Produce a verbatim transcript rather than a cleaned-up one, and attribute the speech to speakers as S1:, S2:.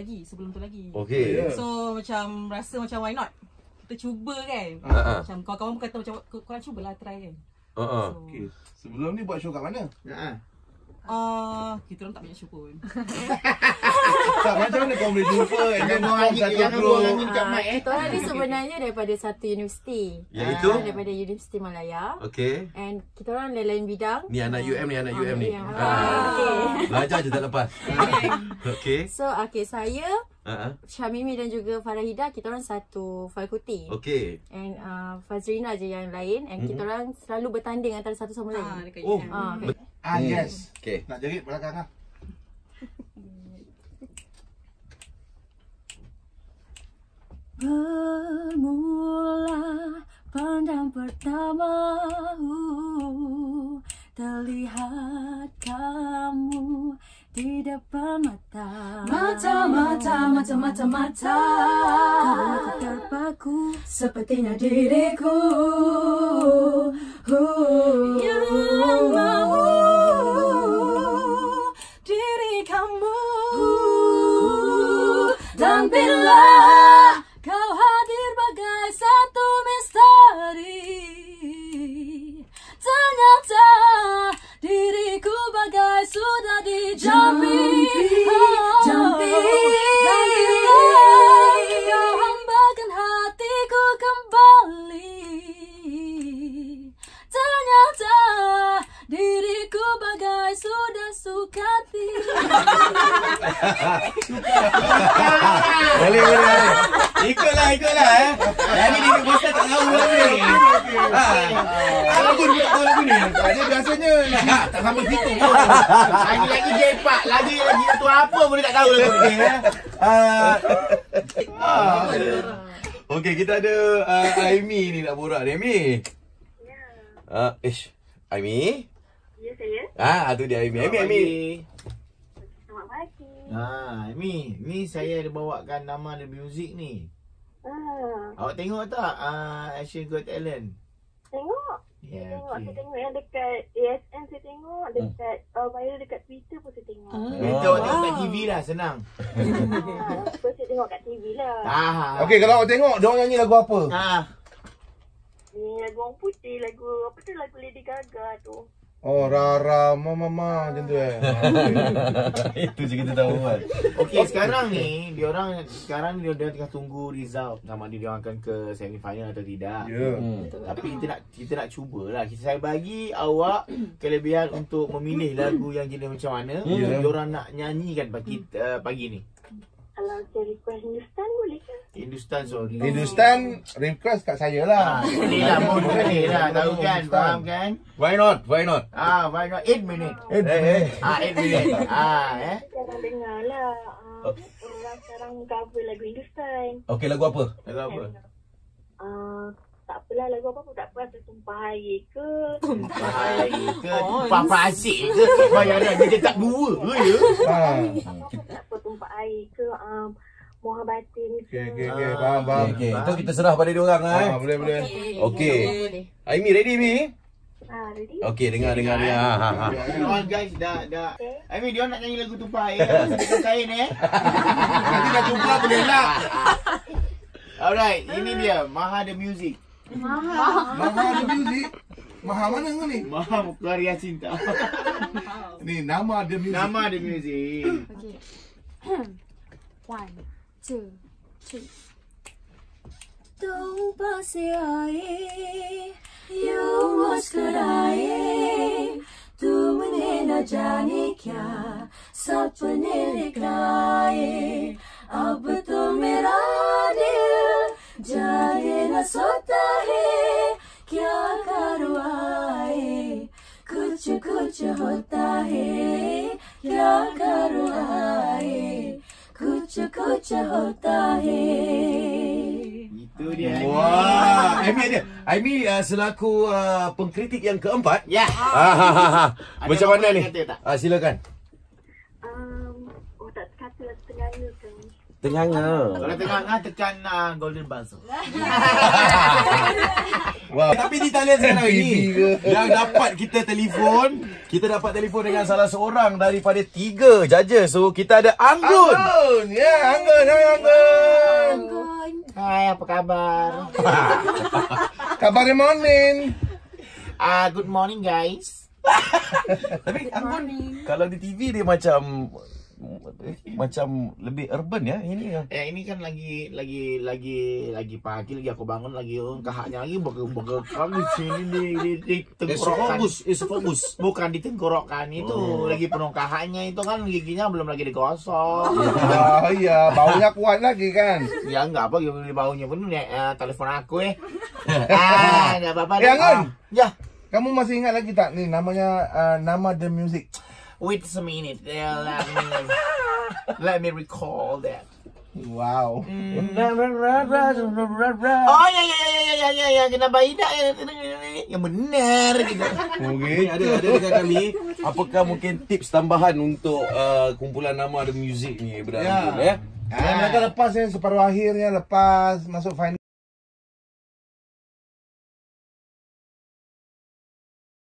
S1: lagi, sebelum tu lagi.
S2: Okey.
S1: So macam rasa macam why not? Kita cuba kan.
S2: Uh-huh.
S1: Macam kawan-kawan pun kata macam korang cubalah try kan.
S2: Uh -uh.
S1: So,
S3: okay. Sebelum ni buat show kat mana?
S4: Ha.
S1: Uh, kita orang tak banyak syukur pun.
S3: Tak, macam mana kau boleh jumpa?
S4: Jangan buang angin, jangan buang angin kat mic eh.
S5: Kita orang ni sebenarnya daripada satu universiti.
S2: Iaitu?
S5: Uh, daripada Universiti Malaya.
S2: Okey.
S5: And kita orang lain-lain bidang.
S2: Ni anak U M ni, anak U M ni.
S5: Ah,
S2: Ah.
S5: okay.
S2: Belajar je tak lepas. Okey.
S5: So, okay, saya,
S2: Uh-huh.
S5: Syamimi dan juga Farahida, kita orang satu fakulti.
S2: Okey.
S5: And uh, Fazrina je yang lain. And kita orang selalu bertanding antara satu sama lain.
S1: Ah, dekat
S2: Oh.
S1: U M.
S5: Ah, okay.
S3: Ah, yes.
S2: Okey.
S3: Nak jerit belakang lah.
S5: Bermula pandang pertama, uh, terlihat kamu di depan mata.
S6: Mata, mata, mata, mata, mata.
S5: Kau terpaku
S6: Sepertinya diriku
S5: yang mau diri kamu.
S6: Dan bila
S5: kau hadir bagai satu misteri, ternyata diriku bagai sudah dijampi.
S6: Jampi.
S5: Dan bila kau hambakan hatiku kembali, ternyata diriku bagai sudah sukati.
S2: Boleh, boleh. Ikutlah, ikutlah eh. Yang ni dia bosan tak tahu lagu ni. Ha.
S3: Aku pun tak tahu lagu ni. Dia biasanya tak sampai situ pun.
S4: Lagi-lagi jepak, lagi lagi tu apa pun dia tak tahu lagu ni.
S2: Ah. Ah. Okey, kita ada uh, Aimi ni nak borak ni. Aimi.
S7: Ya.
S2: Ah, ish. Aimi?
S7: Ya, saya.
S2: Ah, tu dia Aimi. Aimi, Aimi.
S7: Selamat pagi.
S4: Ha, Mi, ni saya ada bawakan nama The Music ni.
S7: Ah,
S4: Awak tengok tak uh, Asian Got Talent?
S7: tengok.
S4: Ya,
S7: Saya tengok, saya
S4: okey.
S7: tengok yang dekat A S N saya tengok, dekat uh, viral dekat Twitter pun saya tengok.
S4: Kita awak tengok kat T V lah, senang.
S7: Ah, so saya tengok kat T V lah.
S4: Ah.
S3: Okey, kalau awak tengok, dia orang nyanyi lagu apa?
S4: Ah.
S7: Ni lagu orang putih, lagu apa tu, lagu Lady Gaga tu.
S3: Oh, Rara, Mama, Mama, macam tu eh.
S2: Itu je kita tahu kan.
S4: Okey, sekarang ni dia orang sekarang dia dia tengah tunggu result sama ada dia orang akan ke semi final atau tidak.
S3: Ya.
S2: Hmm.
S4: Tapi kita nak kita nak cubalah. Kita saya bagi awak kelebihan untuk memilih lagu yang jenis macam mana
S2: Hmm.
S4: yang dia orang nak nyanyikan pagi uh, pagi ni.
S7: Kalau saya request Hindustan boleh ke?
S4: Hindustan sorry.
S3: Hindustan request kat saya lah.
S4: Ah, boleh lah, pun boleh lah. Tahu kan, faham kan?
S2: Why not? Why not?
S4: Ah, why not eight minute?
S2: Eh, eh.
S4: Ah, eight minute. Ah, eh.
S7: Jangan dengar lah. Uh, orang sekarang cover lagu Hindustan.
S2: Okey, lagu apa?
S4: Lagu apa?
S7: Uh, tak apalah lagu apa pun tak apa. Tumpah air ke?
S4: Tumpah air ke? Tumpah pasir ke? Bayaran dia tak dua ke ya?
S3: Ha.
S7: Apa pun tak apa. Tumpah air ke? Um, Muhabbatin ke?
S3: Okey, okey, okey. Faham, faham.
S2: Okey, itu kita serah pada dia orang lah eh.
S3: Ah, boleh, boleh.
S2: Okey. Aimi ready Mi?
S7: Ah, ready?
S2: Okey, dengar dengar dengar. Ha ha. ha.
S4: All guys dah dah.
S7: Okay.
S4: I mean dia nak nyanyi lagu tumpah air. Pasal kain eh.
S3: Nanti dah jumpa boleh nak.
S4: Alright, ini dia Maha The Music.
S3: Maha ada music. Maha mana kau ni?
S4: Maha Karya Cinta.
S3: Ni nama ada music.
S4: Nama The Music.
S5: Okay. One, two, three. Tumpah si air, you मुस्कुराए, तुमने न जाने क्या सपने दिखाए, अब तो मेरा दिल जाने न सोता है, क्या करूँ आए, कुछ कुछ होता है, क्या करूँ आए, कुछ कुछ होता है.
S4: Itu dia.
S2: Wah, Aimi ada. Aimi uh, selaku uh, pengkritik yang keempat.
S4: Ya.
S2: Ah, macam mana ni?
S4: kata tak?
S2: Ah, silakan.
S7: Um, oh tak kata lah tengahnya kan.
S2: Tenganga.
S4: Kalau tengah-tengah tekan uh, golden buzzer.
S2: Wah. Tapi di talian sekarang ini yang dapat kita telefon, kita dapat telefon dengan salah seorang daripada tiga judges. So kita ada Anggun.
S3: Anggun, ya
S4: apa kabar?
S3: Kabar morning.
S4: Ah, uh, good morning guys.
S2: Tapi Anggun kalau di T V dia macam macam lebih urban ya ini ya.
S4: Ya ini kan lagi lagi lagi lagi pagi lagi aku bangun lagi oh, kahaknya lagi beker-beker di sini di di, di tenggorokan.
S2: Esophagus.
S4: Bukan di tenggorokan itu
S2: Oh.
S4: lagi penuh kahaknya itu kan giginya belum lagi digosok.
S3: Ah, iya, baunya kuat lagi kan.
S4: Ya enggak apa gigi baunya pun ya eh, telepon aku eh. Ah, enggak apa-apa.
S3: Eh,
S4: deh.
S3: Anggun.
S4: Ah, ya.
S3: Kamu masih ingat lagi tak ni namanya uh, nama The Music?
S4: Wait a minute. Yeah, let me let me recall that.
S3: Wow.
S4: Hmm. Oh ya ya ya ya ya ya ya kenapa tidak ya yang benar gitu.
S2: Okey, ada ada dekat kami. Apakah mungkin tips tambahan untuk uh, kumpulan nama The Music ni berada
S3: Ya.
S2: ya?
S3: Ah, mereka lepas ya separuh akhirnya lepas masuk final.